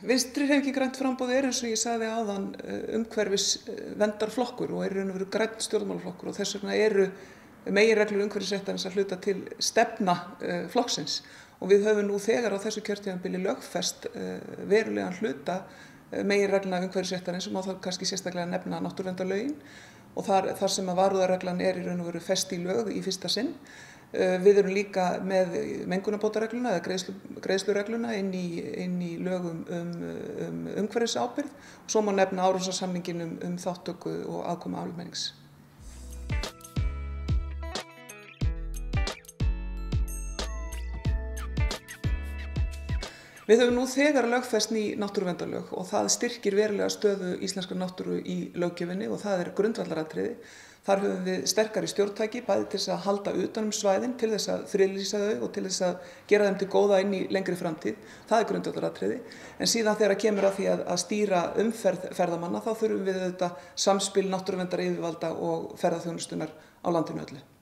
Vinstri-hreyfingin grænt framboð eins og ég sagði áðan umhverfisverndarflokkur og í raun og veru grænn stjórnmálaflokkur og þess vegna eru meginreglur umhverfisréttarins að hluta til stefna flokksins og við höfum nú þegar á þessu kjörtímabili lögfest verulegan hluta meginreglna umhverfisréttarins og má þá kannski sérstaklega nefna náttúruverndarlögin og þar sem að varúðarreglan í raun og veru fest í lög í fyrsta sinn. Við erum líka með mengunarbótaregluna eða greiðsluregluna inn í lögum umhverfisábyrgð og svo má nefna Árósasamninginn þátttöku og aðkomu almennings. Við höfum nú þegar lögfest ný náttúruverndarlög og það styrkir verulega stöðu íslenskrar náttúru í löggjöfinni og það grundvallaratriði. Þar höfum við sterkari stjórntæki, bæði til þess að halda utan svæðin, til þess að friðlýsa þau og til þess að gera þeim til góða inn í lengri framtíð. Það grundvallaratriði. En síðan þegar kemur að því að stýra umferð ferðamanna, þá þurfum við auðvitað samspil náttúruverndaryfirvalda og ferðaþjónustunnar á landinu öllu.